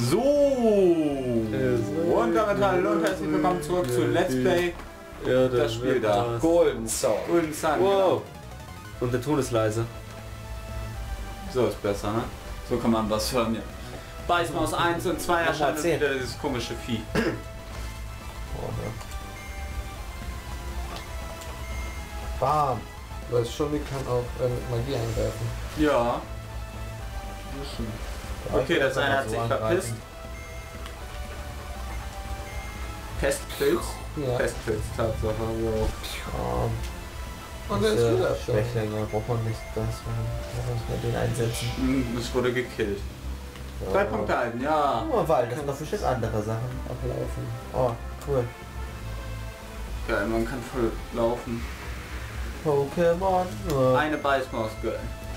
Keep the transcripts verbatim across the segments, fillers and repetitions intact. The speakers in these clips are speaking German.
So. Und damit hallo und herzlich willkommen zurück zu Let's Play. Ja, das Spiel da. Golden Sun. Golden Sun. Wow. Und der Ton ist leise. So ist besser, ne? So kann man was hören. Ja. Beißmaus eins und zwei erscheint wieder dieses komische Vieh. Bam! Du weißt schon, die kann auch äh, mit Magie angreifen. Ja. Okay, das eine hat sich verpisst. Pestpilz? Ja. Pestpilz, Tatsache. Wow. Ja. Und der ist wieder Schwächling, braucht man nicht das, man muss den einsetzen. Hm, es wurde gekillt. Ja. Drei Punkte halten, ja. Oh, weil das sind doch bestimmt andere Sachen ablaufen. Oh, cool. Geil, man kann voll laufen. Pokémon. Ja. Eine Beißmaus, geil.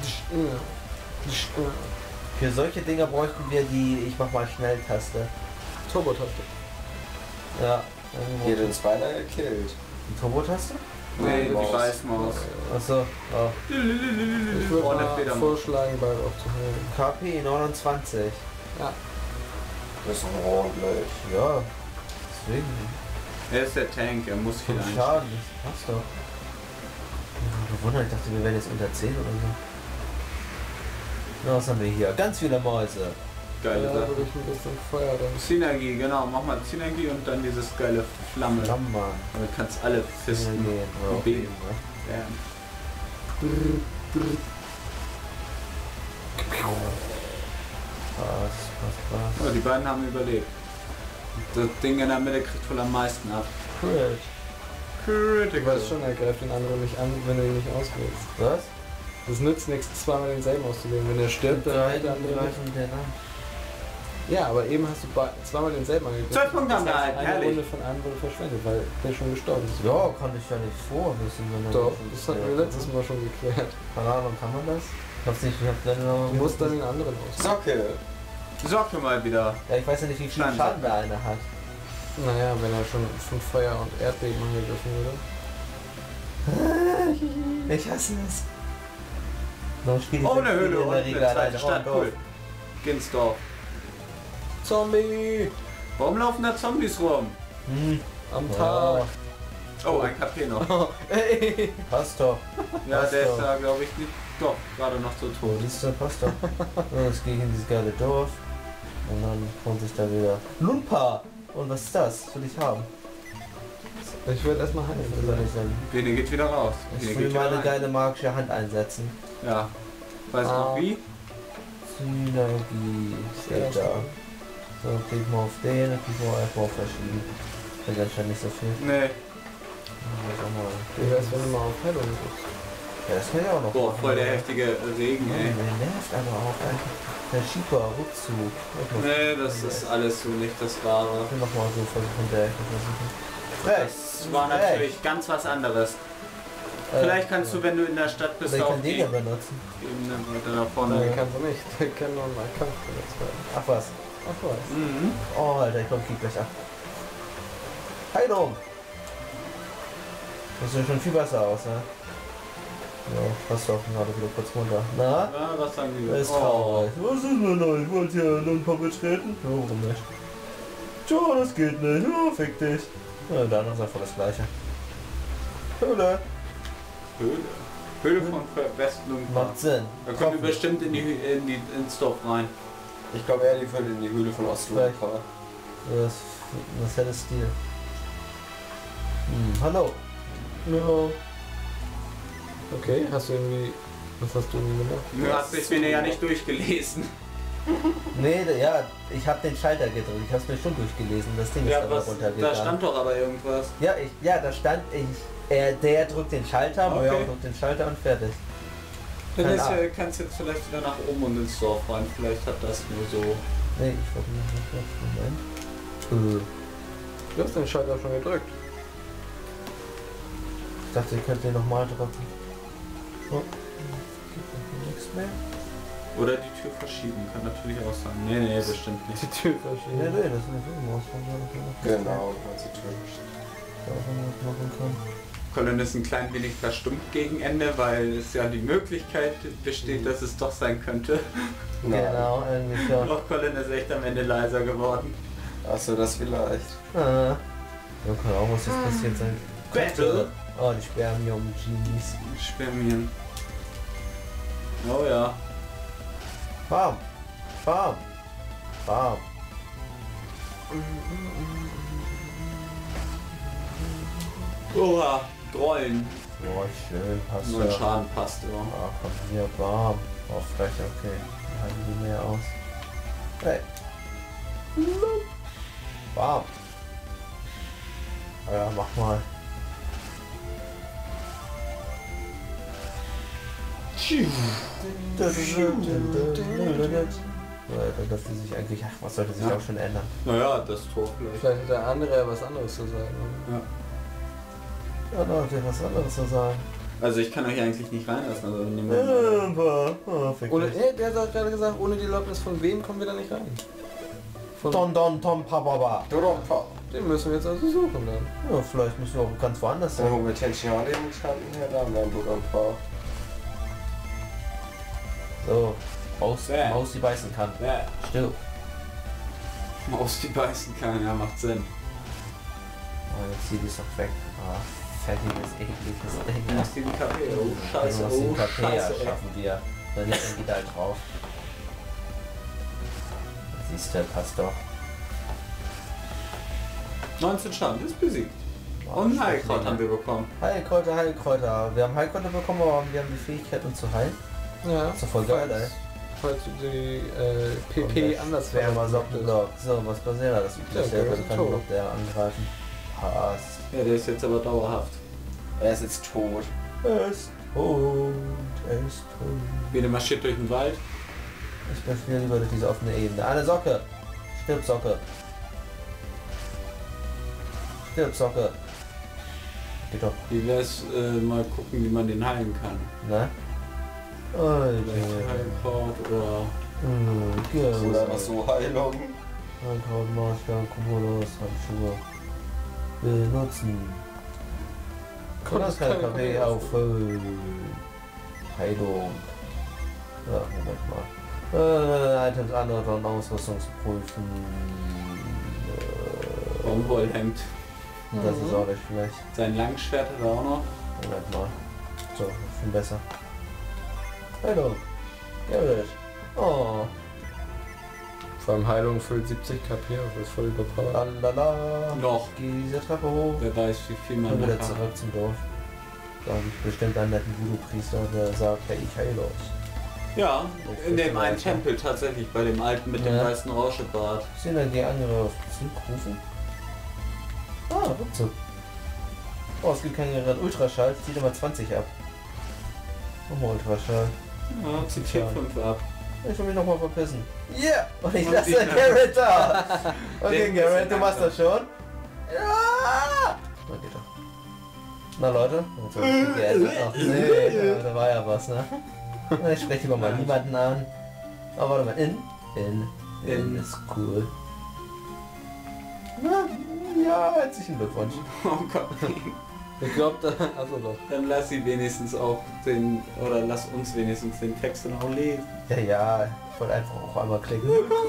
Für solche Dinger bräuchten wir die ich mach mal schnell Taste. Turbo-Taste. Ja. Hier den Spider gekillt. Die Turbo-Taste? Nee, die Maus. Beißmaus. Achso. Oh. Ich würde Vorne mal Fledermaus. vorschlagen, Ball aufzuhören. K P neunundzwanzig. Ja. Das ist ein ordentlich. Ja. Deswegen. Er ist der Tank, er muss viel Fünf einstellen. Schaden, das passt doch. Ja, gewundert, ich dachte, wir werden jetzt unter zehn oder so. Na, was haben wir hier? Ganz viele Mäuse. Geile Ja, Sache. würde ich ein bisschen Feuer dann. Synergie, genau, mach mal Synergie und dann dieses geile Flamme. Flammenmann. Damit kannst alle fisten. Gehen. Oder und beten. ne? Ja. Was, was, Oh, was? die beiden haben überlebt. Das Ding in der Mitte kriegt wohl am meisten ab. Cool. Ich Critical. weiß schon, er greift den anderen nicht an, wenn du ihn nicht auswählst. Was? Das nützt nichts, zweimal denselben auszuwählen. Wenn er stirbt, dann Drei, hat der andere nicht. greifen der an. Ja, aber eben hast du bei- zweimal denselben angegriffen. Zwölf Punkte haben wir Das heißt, halt, eine herrlich. Runde von einem wurde verschwendet, weil der schon gestorben ist. Ja, kann ich ja nicht vorwissen, wenn er Doch, schon das hatten wir stirbt, letztes ne? Mal schon geklärt. Keine Ahnung, kann man das? Ich hab's nicht, ich hab dann noch. Du musst dann den anderen auswählen. Socke. Socke mal wieder. Ja, ich weiß ja nicht, wie viel Schaden. Schaden der eine hat. Naja, wenn er schon von Feuer und Erdbeben angegriffen wurde. Ich hasse es. Warum spiele ich Oh, das eine Spiel Höhle in und der eine Regel zweite alleine? Stadt, Oh, cool. doof. Geh ins Dorf. Zombie! Warum laufen da Zombies rum? Hm. Am Ja, Tag! Oh, ein K P noch. Oh, ey! passt doch. Ja, Passt der ist doch. da, glaube ich, nicht. Doch, gerade noch so Oh, tot. das ist, passt doch. Und jetzt gehe ich in dieses geile Dorf. Und dann kommt sich da wieder Lumpa. Und was ist das? Das will ich haben. Ich würde erstmal heilen. Was soll ich denn? Bene geht wieder raus. Ich Bene will geht wieder meine rein. geile magische Hand einsetzen. Ja. Weißt du Ah. noch wie? Synergie. Sehr Steht da. schön. So, klick mal auf den, dann klick mal einfach auf verschieben. Das ist anscheinend nicht so viel. Nee. Ja, sag mal. Wie wär's, wenn du mal auf Heilung drückst? Ja, das kann ich auch noch Boah, machen, voll der aber- heftige Regen, Ja, ey. der nervt aber auch einfach. Der Schieber, Rückzug. Nee, das ist alles so nicht das Wahre. Ich will nochmal so versuchen, der Ecke versuchen. Frech! Das war natürlich ganz was anderes. Vielleicht kannst du, wenn du in der Stadt bist, Oder ich auf kann die den ja benutzen. Ebene weiter nach Nein, vorne. kannst du nicht. Der kann nur mal Kampf benutzt werden. Ach was. Ach was. Mhm. Oh, Alter, ich glaube, ich krieg gleich ab. Heilung! Das sieht schon viel besser aus, ne? Ja, passt doch gerade wieder kurz runter. Na? Ja, was sagen die? Das ist Oh. traurig. Was ist denn noch? Ich wollte hier noch ein paar betreten. Ja, warum nicht? Tja, das geht nicht. Ja, fick dich. Ja, der andere ist einfach das gleiche. Höhle. Höhle. Höhle von Westen. Macht Sinn. Da kommen wir bestimmt in die, in die, ins Dorf rein. Ich glaube, er die würde in die Höhle von Osteuropa. Das, das hätte Stil. Hm, hallo. No. Okay, hast du irgendwie... Was hast du irgendwie gemacht? Du hast dich mir ja nicht durchgelesen. Nee, da- ja, ich habe den Schalter gedrückt. Ich habe es mir schon durchgelesen. Das Ding ist Ja, aber was, runtergegangen. da stand doch aber irgendwas. Ja, ich, ja, da stand ich. Er, der drückt den Schalter, Okay. Moja drückt den Schalter und fertig. Dann Keine ist, Ahnung. ja- kannst jetzt vielleicht wieder nach oben und ins Dorf rein. Vielleicht hat das nur so. Nee, ich wollte nicht. Moment. Äh, Du hast den Schalter schon gedrückt. Ich dachte, ihr könnt den nochmal drücken. Oh. Geht irgendwie nichts mehr. Oder die Tür verschieben, kann natürlich auch sein. Nee, nee, bestimmt nicht. Die Tür Nee, verschieben. nee, das ist eine Filmausfall. Genau, du kannst die Tür verstehen. Da auch irgendwas machen kann. Colin ist ein klein wenig verstummt gegen Ende, weil es ja die Möglichkeit besteht, dass es doch sein könnte. Nein. Genau, irgendwie schon. Doch Colin ist echt am Ende leiser geworden. Achso, das vielleicht. Ah. Ja, kann auch was jetzt passiert sein. Battle! Oh, die Spermium-Genies. Spermien. Oh ja. Bam! Bam! Bam! Oha, Grollen. Oh, schön, passt Nur ein ja. Schaden passt immer. Ah, komm hier, bam. Oh, frech, okay. Die halten die mehr aus. Hey. Bam. Ah ja, mach mal. Dass die sich eigentlich, ach, was sollte sich Ja. auch schon ändern? Naja, das Tor vielleicht. Vielleicht hat der andere ja was anderes zu sagen. Ja. Ja, da hat er was anderes zu sagen. Also ich kann euch eigentlich nicht reinlassen, also wenn Ja, jemand... aber, oh, fick Ohne, dich. nee, der hat gerade gesagt, ohne die Erlaubnis von wem kommen wir da nicht rein? Von Don Don Tom Papa. Dodompa. dem müssen wir jetzt also suchen dann. Ja, vielleicht müssen wir auch ganz woanders Dann sein. holen wir Tenchian den Schanten her, da haben wir ein Dodompa. So, Maus, Ja. Maus die beißen kann. Ja, Still. Maus die beißen kann, ja, macht Sinn. Oh, jetzt zieht es doch weg. Ah, fettiges, ekliges Ding. Maus die K P, oh scheiße, Also, oh K P scheiße, ey. schaffen wir. Wenn nicht, dann geht er halt drauf. Siehst du, passt doch. neunzehn Schaden, ist besiegt. Oh, Und ein schlecht, Heilkraut ne? haben wir bekommen. Heilkräuter, Heilkräuter. Wir haben Heilkräuter bekommen, aber wir haben die Fähigkeit, uns zu heilen. Ja, Das ist doch voll geil, ey. falls du die äh, P P anders wäre mal verwenden möchtest. Sockenblock. So, was passiert da? Das Ja, übliche, der der ist kann tot. noch der angreifen. Passt. Ja, der ist jetzt aber dauerhaft. Er ist jetzt tot. Er ist tot. Er ist tot. Wieder marschiert durch den Wald. Ich bin viel lieber durch diese offene Ebene. Eine Socke. Stirb, Socke. Stirb, Socke. Geht doch. Wie wär's, äh, mal gucken, wie man den heilen kann. Ne? Alter. Vielleicht Heilkraut oder... Hm, Oder was so Heilung. Heilkraut, Marschgang, Cumulus, Handschuhe. Benutzen. Das kann K P auffüllen. Heilung. Ja, Moment mal. Äh, Items, andere und Ausrüstungsprüfen. Äh, Baumwollhemd. das ist auch nicht schlecht. Sein Langschwert hat er auch noch. Moment mal. So, viel besser. Heilung. Gerrit. Oh. Vor allem Heilung füllt siebzig K P auf, das ist voll überpowered. Lalala. Noch. Geh diese Treppe hoch. Wer weiß, wie viel man Und wieder noch hat. zurück zum Dorf. Da habe ich bestimmt einen netten Voodoo-Priester, der sagt, hey, ich heile euch. Ja, in dem einen Weiter. Tempel tatsächlich, bei dem alten mit dem Ja. weißen Rauschebart. Sind dann die andere auf Zurückrufen? Ah, Rückzug. Oh, es gibt keinen Gerät. Ultraschall, zieht immer zwanzig ab. Nochmal Ultraschall. Ja, zieht vier fünf ab. Ich will mich nochmal verpissen. Yeah! Und ich Und lasse ich- Garrett da! Okay, Den Garrett, bisschen du machst das schon. Ja! Na, geht doch. Na Leute, jetzt hab ich die geändert. Ach nee, ja, da war ja was, ne? Na, ich spreche lieber mal niemanden an. Aber warte mal, in? In. In In. ist cool. Na, ja, herzlichen Glückwunsch. Oh Gott. Ich glaube, da... Achso doch. Dann lass sie wenigstens auch den, oder lass uns wenigstens den Text noch lesen. Ja, ja, ich wollte einfach auch einmal klicken.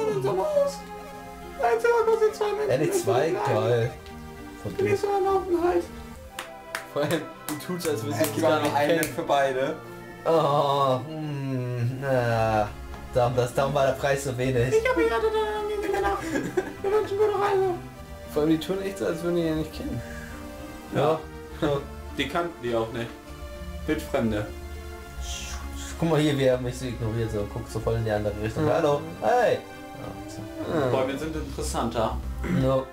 N E zwei, geil. Vergiss. Vor allem, du tust, als würdest Es du gibt gar auch noch nicht einen kennen. für beide. Oh, hm, na, darum, das, darum war der Preis so wenig. Vor allem, die tun echt so, als würden die ja nicht kennen. Ja, Ja. die kannten die auch nicht. Wildfremde. Guck mal hier, wie er mich so ignoriert, so guckt so voll in die andere Richtung. Ja. Hallo, hey. Ja, Ah. Bäume sind interessanter. so. No.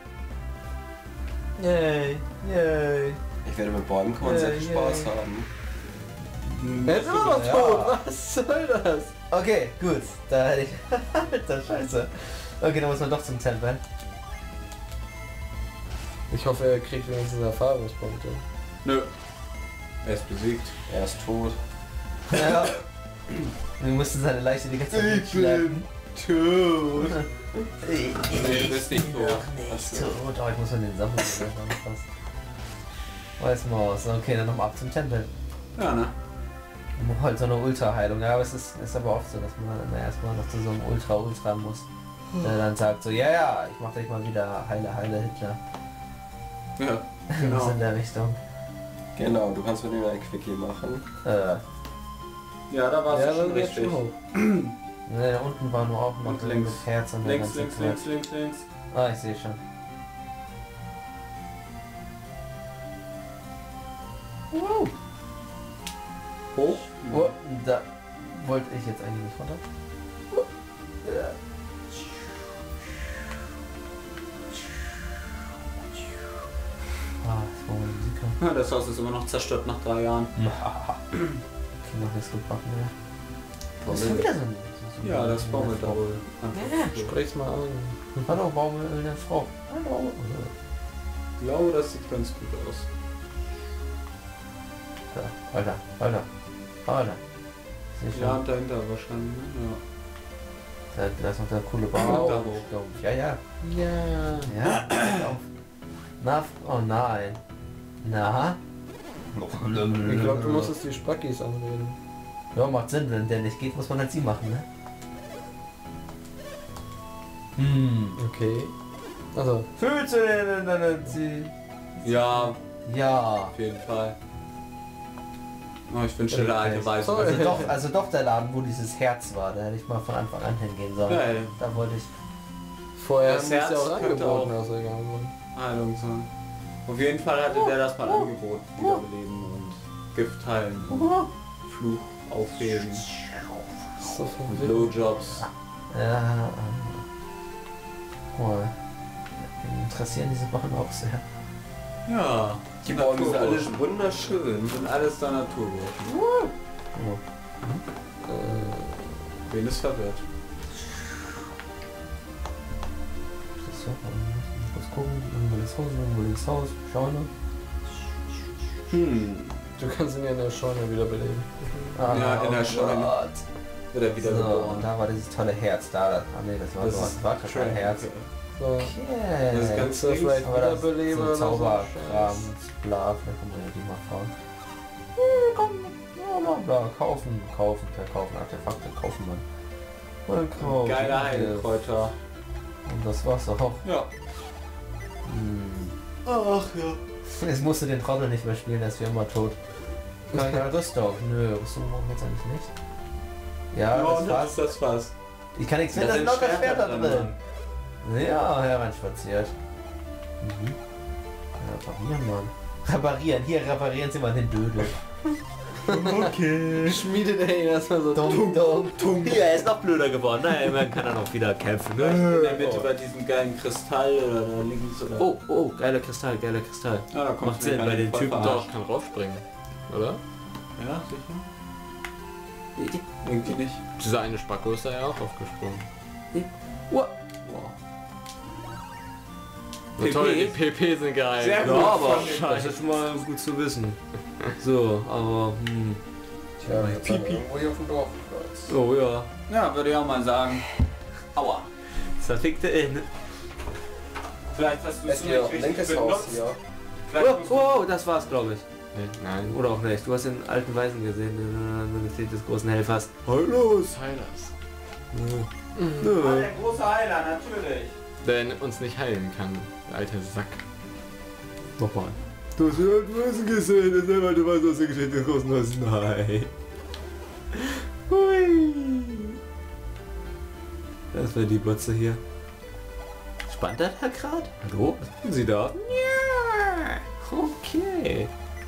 Yay, yay. Ich werde mit Bäumen kann man sehr viel Yeah, Spaß yeah. haben. Er ist immer noch Ja. tot, was soll das? Okay, gut. Da hätte ich... Alter, scheiße. Okay, dann muss man doch zum Tempel. Ich hoffe, er kriegt wenigstens Erfahrungspunkte. Nö. Er ist besiegt. Er ist tot. Ja. Wir mussten seine Leiche die ganze Zeit mitschleppen. Tot. Ich Nee, du bist nicht tot. noch nicht tot. Oh, ich muss mal den Sachen fast. Weißmaus. Okay, dann nochmal ab zum Tempel. Ja, ne? Und halt so eine Ultra-Heilung. Ja, aber es ist, ist aber oft so, dass man dann immer erstmal noch zu so einem Ultra-Ultra muss. Der dann sagt so, ja, ja, ich mach dich mal wieder heile, heile Hitler. Ja, Was genau. in der Richtung. Genau, du kannst mit ihm ein Quickie machen. Äh, Ja, da warst Ja, du schon dann geht's richtig. schon hoch. ne, da unten war nur auch noch Und so links. das Herz und der Links, ganze links, Quatsch. links, links, links. Ah, ich sehe schon. Uh, Hoch? oh, da wollte ich jetzt eigentlich nicht runter. Uh, ja. Ah, das war meine Musik. Ja, das Haus ist immer noch zerstört nach drei Jahren. Okay, noch nichts gebacken mehr. Das ist Baumel. schon wieder so ein... So, so Ja, das so baumelt eine da Frau. wohl. Ja. Sprich's mal an. Hallo, Baumel, eine Frau. Hallo. Ich glaube, das sieht ganz gut aus. Ja, Alter, Alter, Alter. Ist nicht Ja, schon. und dahinter wahrscheinlich. Ne? Da, da ist noch der coole Ja. Baum. Da hoch. Ja, ja. Ja. Ja, pass auf. Na, oh nein. Na? Ich glaube, du musstest die Spackis anreden. Ja, macht Sinn, wenn der nicht geht, muss man halt sie machen, ne? Hm. Okay. Also, Fühlst du den denn sie? Ja, Ja. auf jeden Fall. Oh, ich wünschte, der alte weiß. Sorry. Also doch, also doch der Laden, wo dieses Herz war, da hätte ich mal von Anfang an hingehen sollen. Geil. Da wollte ich. vorher Das haben die es Herz ja auch könnte angeboten, auch- also egal. Heilung sein. Auf jeden Fall hatte der das mal angeboten. Wiederbeleben und Gift heilen und Fluch aufheben So und viel Blowjobs. Ja. Ähm, oh, mich interessieren diese Sachen auch sehr. Ja, Die Bäume sind alle Naturburschen. wunderschön. Sind alles da Naturburschen. Oh. Äh, Wen ist verwirrt? Das ist so, ähm, kurz gucken, irgendwo das Haus, irgendwo das Haus, Scheune. Hm. du kannst ihn ja in der Scheune wiederbeleben. Ah, Ja, in der oh Scheune. Gott. Wird er wieder So, und geboren. da war dieses tolle Herz da. Ah ne, das war, Das so, ist das war gar kein schön. Herz. So. Okay. Das ist ganz Kannst du vielleicht Aber das ist wiederbeleben so oder so? Zauberkram, Scheiß. bla, vielleicht kann man ja die mal fahren. Hm, komm, bla, bla, bla, kaufen, kaufen, verkaufen, Artefakte, kaufen man. Mal kaufen. Geiler Heilkräuter. Und das war's auch. Ja. Hm. Ach ja. Jetzt musst du den Trottel nicht mehr spielen, der ist für immer tot. Keine Rüstung. Nö, Rüstung brauchen wir jetzt eigentlich nicht. Ja, Ja, das und war's. das ist das was. Ich kann nichts Da finden, da sind ist noch das Schwert da Schwerter drin. drin. Ja, hereinspaziert. Mhm. Reparieren, Mann. Reparieren, hier reparieren Sie mal den Dödel. Okay. Schmiedet er ihn erstmal so. Dumm, dumm, dumm. Hier, er ist noch blöder geworden. Na, immerhin kann er noch wieder kämpfen. In Ne? der Mitte bei diesem geilen Kristall oder da links oder. Oh, oh, geiler Kristall, geiler Kristall. ja, da kommt macht Sinn bei den Typen Doch, kann raufspringen. Oder? Ja, sicher. Irgendwie nicht. Dieser eine Spacko ist da ja auch aufgesprungen. Wow. So toll, die P P sind geil. Sehr Ja, gut. aber von den das ist schon mal gut zu wissen. So, aber hm. Tja, jetzt Pipi. sind wir irgendwo hier auf dem Dorfplatz. Oh ja. Ja, würde ich auch mal sagen. Aua. Zerfickte in. Vielleicht hast du Es es ist hier nicht ein richtig linkes Haus benutzt. hier. Vielleicht Oh, musst du- oh, das war's, glaube ich. Nein. Oder auch nicht. Du hast den alten Weisen gesehen, den Mitglied des großen Helfers. Halt los! Silas. Ah, Nö. der große Heiler, natürlich. Der uns nicht heilen kann. Der alte Sack. Nochmal. Du hast den alten Weisen gesehen, das ist der alte Weisen aus der Geschichte des großen Helfers. Nein. Hui. Das war die Botze hier. Spannt das da gerade? Hallo? Was tun Sie da? Ja. Okay.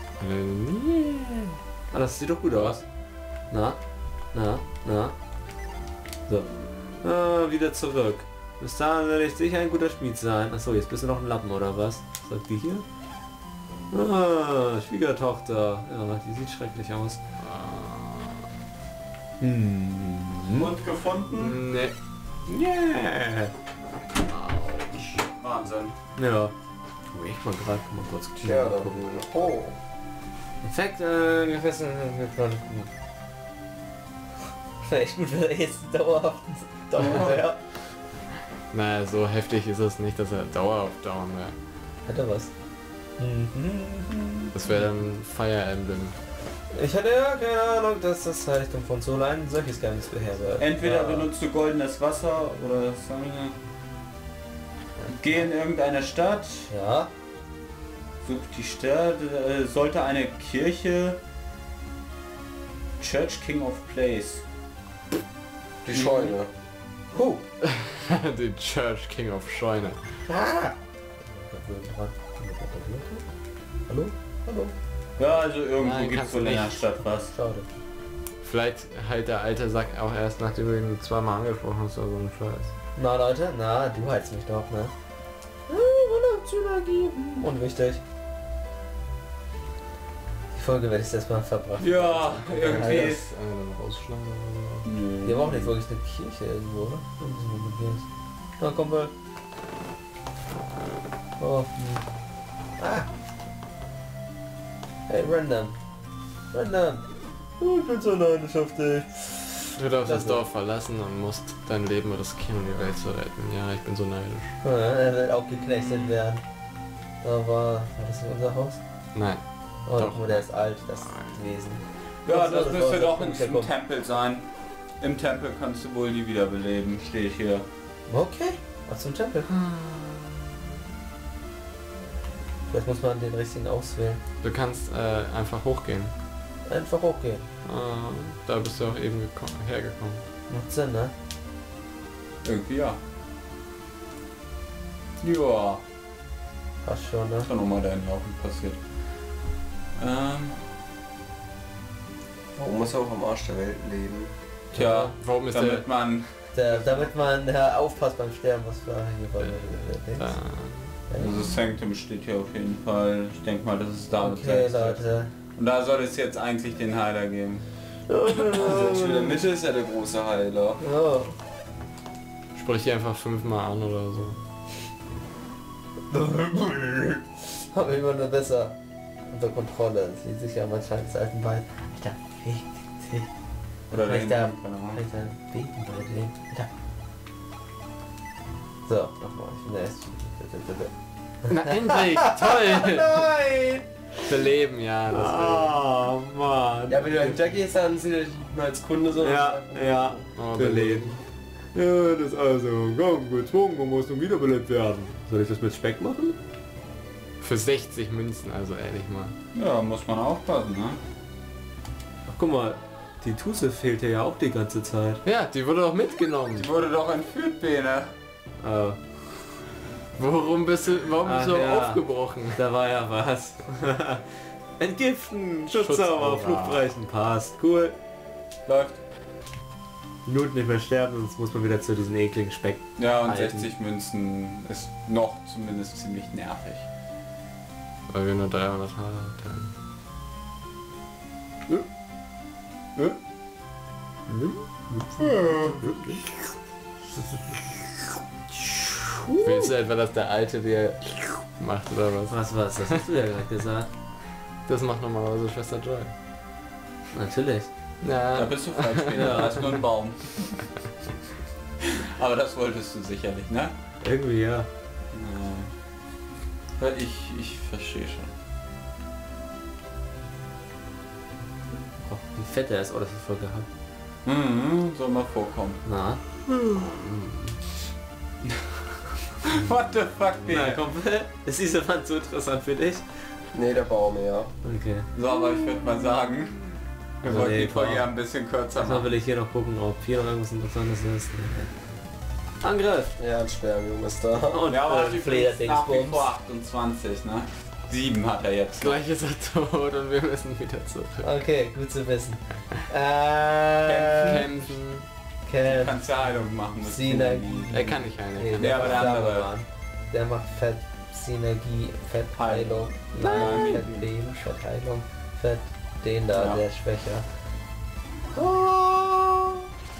Ah, das sieht doch gut aus. Na? Na? Na? So. Ah, wieder zurück. Bis dahin werde ich sicher ein guter Schmied sein. Achso, jetzt bist du noch ein Lappen, oder was? Was sagt die hier? Ah, Schwiegertochter. Ja, die sieht schrecklich aus. Hm. Und gefunden? Ne. Yeah. Wahnsinn. Ja. Tu ich mal gerade mal kurz Tja, dann. gucken. Oh. Effekt, äh, gefressen. Vielleicht gut, wenn er jetzt dauerhaft dauert, ja. Naja, so heftig ist es nicht, dass er dauerhaft down wäre. Hat er was? Das wäre dann Fire Emblem. Ich hatte ja keine Ahnung, dass das Heiligtum von Sol ein solches Geheimnis beherbergt. Entweder Ja. benutzt du goldenes Wasser oder sagen wir, geh in irgendeine Stadt, Ja. such die Stadt, äh, sollte eine Kirche Church King of Place. Die Scheune. Huh. Die Church King of Scheune. Ah. Hallo? Hallo? Ja, also irgendwo Nein, gibt es kannst wohl du in der nicht. Stadt was. Schade. Vielleicht halt der alte Sack auch erst, nachdem du ihn zweimal angesprochen hast oder so ein Scheiß. Na Leute, na, du heizt mich doch, ne? Synergie. Unwichtig. Die Folge werde ich erstmal verbracht. Ja, irgendwie. Das äh, rausschlagen oder Nö. Wir haben auch nicht wirklich eine Kirche irgendwo, oder? Da müssen wir mit gehen. Na komm mal. Oh, hm. Ah. Hey, random. Random. Oh, ich bin so leidenschaftlich. so. Du darfst das Das Dorf verlassen und musst dein Leben riskieren, um die Welt zu retten. Ja, ich bin so neidisch. Ja, er wird auch geknechtet werden. Aber war das nicht unser Haus? Nein. Oh, Doch. doch, der ist alt, das Wesen. Ja, Ach so, das das müsste war doch das in Punkt, im der Tempel sein. Im Tempel kannst du wohl nie wiederbeleben, steht hier. Okay, ach zum Tempel. Vielleicht muss man den richtigen auswählen. Du kannst äh, einfach hochgehen. Einfach hochgehen. Äh, da bist du auch eben geko- hergekommen. Macht Sinn, ne? Irgendwie ja. Ja, Passt schon, ne? ist doch nochmal dein Laufen passiert. Ähm, Warum muss er auch am Arsch der Welt leben? tja, Warum ist der... damit man, Da, damit man ja, aufpasst beim Sterben, was wir hier bei Äh, also das Sanctum steht hier auf jeden Fall. Ich denke mal, das ist da. Okay, Leute. Und da soll es jetzt eigentlich den Heiler geben. Also in der Mitte ist ja der große Heiler. Ja. sprich die einfach fünfmal an oder so. Haben wir immer nur besser unter Kontrolle. Das liegt sich ja am Anschein des alten Bein. Alter, fick dich. Oder Vielleicht dahinter, da- keine Ahnung. Alter, beten bei dem. Alter. So, nochmal. Ich bin erst. Na endlich! Toll! Nein! Beleben, ja. Das Ah, Mann. Ja, wenn du ein Jackie ist, dann sieht er nicht mehr als Kunde, sondern... Ja, ja. oh, Beleben. Ja, das ist also Gang gezwungen und muss nun wiederbelebt werden. Soll ich das mit Speck machen? Für sechzig Münzen, also ehrlich mal. Ja, muss man aufpassen, ne? Ach, guck mal, die Tusse fehlt hier ja auch die ganze Zeit. Ja, die wurde doch mitgenommen. Die wurde doch entführt, Bene. Ah, Warum bist du, warum bist du Ach ja. aufgebrochen? da war ja was. Entgiften, Schutzzauber, Schutzzauber. Fluchtbrechen, passt. Cool. Läuft. Minuten nicht mehr sterben, sonst muss man wieder zu diesen ekligen Speck. Ja, und Alten. sechzig Münzen ist noch zumindest ziemlich nervig. Weil wir nur dreihundert haben. Willst du etwa, dass der Alte dir macht oder was? Was was? Das hast du ja gerade gesagt. Das macht normalerweise Schwester Joy. Natürlich. Da Ja, bist du falsch, Bene. Ja. Da ist nur ein Baum. Aber das wolltest du sicherlich, ne? Irgendwie ja. Ja. Ich, ich verstehe schon. Oh, wie fett er ist. Oh, das ist voll gehabt. Mhm, soll mal vorkommen. Na? What the fuck, Na Bene? komm, ist diese Wand so interessant für dich? Nee, der Baum, ja. Okay. So, aber ich würde mal sagen, wir Also wollten nee, die Folge komm. ja ein bisschen kürzer Erstmal machen. will ich hier noch gucken, ob hier noch irgendwas Interessantes ist. Angriff! Ja, ein Sperrjunge ist da. Und Ja, aber äh, die Fleder nach wie Flederdingsbums. vor achtundzwanzig, ne? Sieben hat er jetzt. gleich ist er tot und wir müssen wieder zurück. Okay, gut zu wissen. Äh, Kämpfen. Du Camp. kannst ja Heilung machen. mit Synergie. Synergie. Er kann nicht heilen. Nee, er kann Ja, der aber macht der andere. Flammenmann. Der macht Fett, Synergie, Fett, Heilung, Nein, Fett, Leben, Fett, Heilung, Fett, den da, Ja. der ist schwächer. Oh.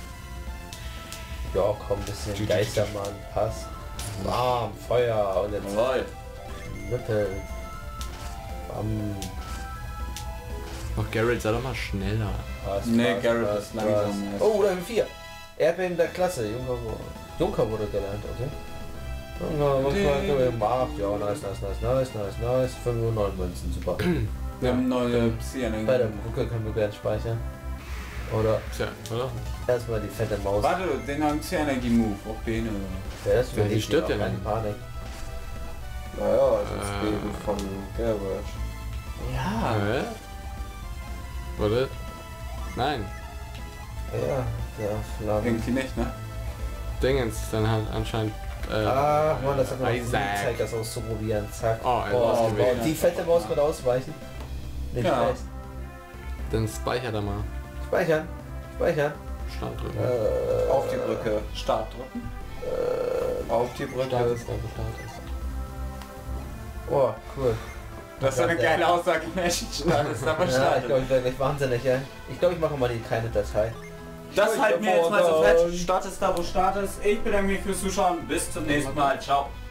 Ja, komm, bisschen Geistermann, passt. Warm, Feuer und jetzt Jawohl. Rüppel. Bam. Noch Garrett, sei doch mal schneller. Passt, Nee, passt, Garrett passt, ist langsam passt. erst. Oh, Level vier. Erdbeben der Klasse. Junker, wurde- Junker wurde gelernt, okay. Ja, was war gemacht? Ja, nice, nice, nice, nice, nice, nice. fünf Uhr neun Münzen, super. Wir haben neue Psy-Energie. Bei der Brücke können wir gerne speichern. Oder Tja, oder? erstmal die fette Maus. Warte, den neuen Psy-Energie-Move, auch Bene. Der ist Ja, die wirklich stirbt auch ja keine nicht. Panik. Naja, das Äh. Leben von Garrett. Ja. Hä? Wurde? Nein. Ja, der Flamme. Irgendwie nicht, ne? Dingens ist dann halt anscheinend. Äh, Ah, Mann, das hat noch Isaac. Zeit, das auszuprobieren. Zack. Oh, er Oh, ist oh, ausgewählt. die fette Maus wird ausweichen. Nicht Ja. schlecht. Dann speichert er mal. Speichern. Speichern. Start drücken. Äh, Auf die Brücke. Start drücken. Äh, Auf die Brücke. Start ist, also Start ist. oh, cool. Das ist eine geile Aussage, Mensch. Start ist aber Ja, ich startet. glaube, ich werde gleich wahnsinnig, ja. Ich glaube, ich mache mal die kleine Datei. Das halten wir jetzt mal so fest. Start ist da, wo Start ist. Ich bedanke mich fürs Zuschauen. Bis zum nächsten Mal. Ciao.